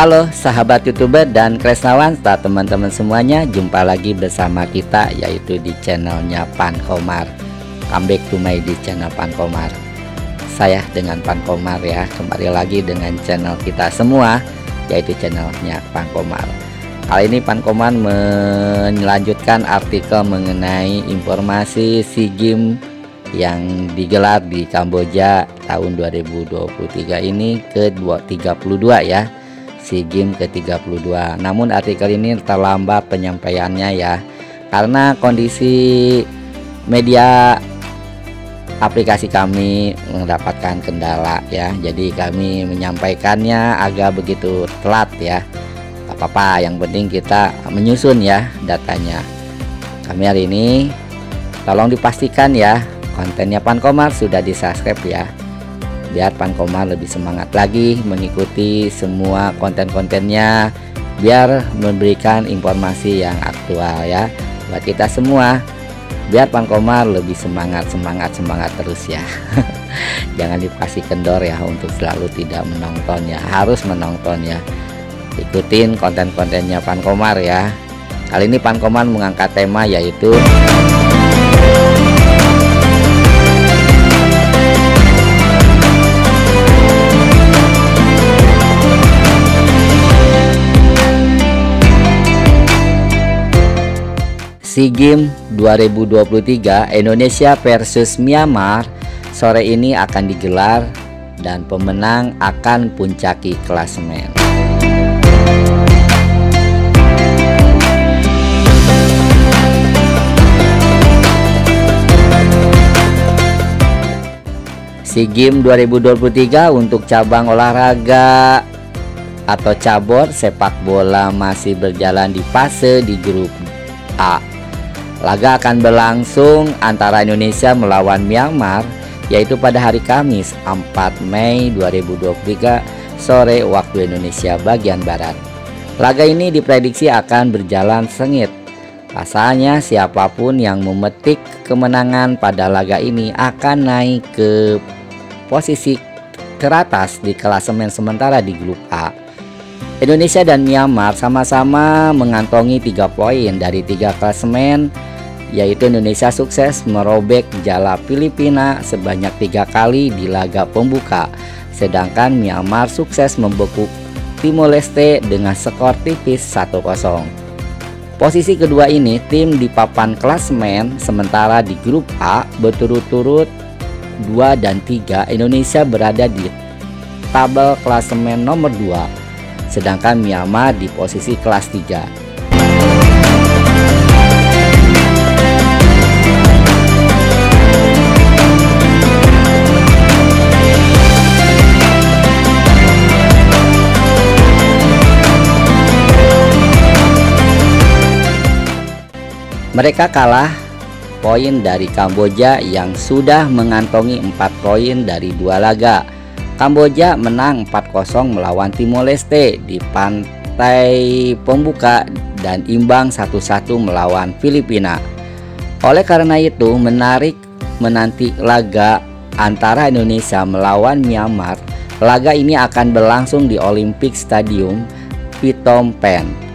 Halo sahabat YouTuber dan Kresnawan serta teman-teman semuanya, jumpa lagi bersama kita yaitu di channelnya Pan Komar. Comeback to my di channel Pan Komar. Saya dengan Pan Komar ya, kembali lagi dengan channel kita semua yaitu channelnya Pan Komar. Kali ini Pan Komar melanjutkan artikel mengenai informasi SEA Games yang digelar di Kamboja tahun 2023 ini ke-32 ya, SEA Games ke-32. Namun artikel ini terlambat penyampaiannya ya, karena kondisi media aplikasi kami mendapatkan kendala ya, jadi kami menyampaikannya agak begitu telat ya. Gak apa-apa, yang penting kita menyusun ya datanya. Kami hari ini tolong dipastikan ya kontennya Pan Komar sudah di subscribe ya, biar Pan Komar lebih semangat lagi mengikuti semua konten-kontennya, biar memberikan informasi yang aktual ya buat kita semua, biar Pan Komar lebih semangat terus ya. Jangan dikasih kendor ya untuk selalu tidak menonton ya, harus menonton ya, ikutin konten-kontennya Pan Komar ya. Kali ini Pan Komar mengangkat tema yaitu SEA Games 2023 Indonesia versus Myanmar sore ini akan digelar dan pemenang akan puncaki klasemen. SEA Games 2023 untuk cabang olahraga atau cabur sepak bola masih berjalan di fase di grup A. Laga akan berlangsung antara Indonesia melawan Myanmar yaitu pada hari Kamis 4 Mei 2023 sore waktu Indonesia bagian Barat. Laga ini diprediksi akan berjalan sengit. Pasalnya siapapun yang memetik kemenangan pada laga ini akan naik ke posisi teratas di klasemen sementara di grup A. Indonesia dan Myanmar sama-sama mengantongi 3 poin dari 3 klasemen, yaitu Indonesia sukses merobek jala Filipina sebanyak 3 kali di laga pembuka, sedangkan Myanmar sukses membekuk Timor Leste dengan skor tipis 1-0. Posisi kedua ini tim di papan klasemen, sementara di grup A berturut-turut 2 dan 3 Indonesia berada di tabel klasemen nomor 2, sedangkan Myanmar di posisi kelas 3. Mereka kalah poin dari Kamboja yang sudah mengantongi 4 poin dari 2 laga. Kamboja menang 4-0 melawan Timor Leste di pantai pembuka dan imbang 1-1 melawan Filipina. Oleh karena itu menarik menanti laga antara Indonesia melawan Myanmar. Laga ini akan berlangsung di Olympic Stadium Phnom Penh.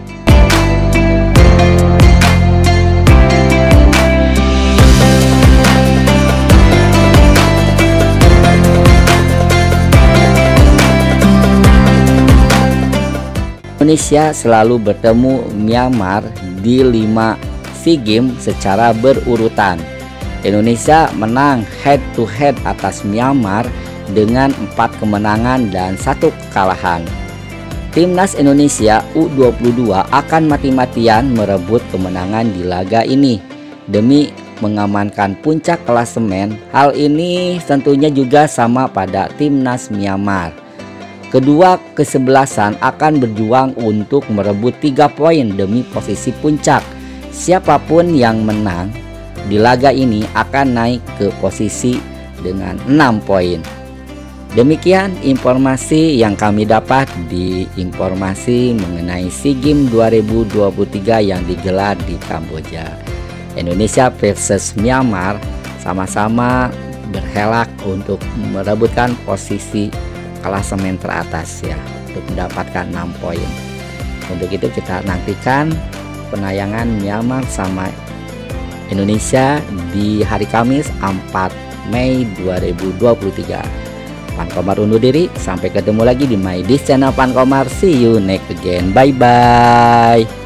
Indonesia selalu bertemu Myanmar di 5 SEA Games secara berurutan. Indonesia menang head to head atas Myanmar dengan 4 kemenangan dan 1 kekalahan. Timnas Indonesia U22 akan mati-matian merebut kemenangan di laga ini demi mengamankan puncak klasemen. Hal ini tentunya juga sama pada Timnas Myanmar. Kedua kesebelasan akan berjuang untuk merebut 3 poin demi posisi puncak. Siapapun yang menang di laga ini akan naik ke posisi dengan 6 poin. Demikian informasi yang kami dapat di informasi mengenai SEA Games 2023 yang digelar di Kamboja. Indonesia versus Myanmar sama-sama berhelak untuk merebutkan posisi klasemen teratas ya. untuk mendapatkan 6 poin. Untuk itu kita nantikan penayangan Myanmar sama Indonesia di hari Kamis 4 Mei 2023. Pan Komar undur diri, sampai ketemu lagi di My This Channel Pan Komar. See you next again, bye bye.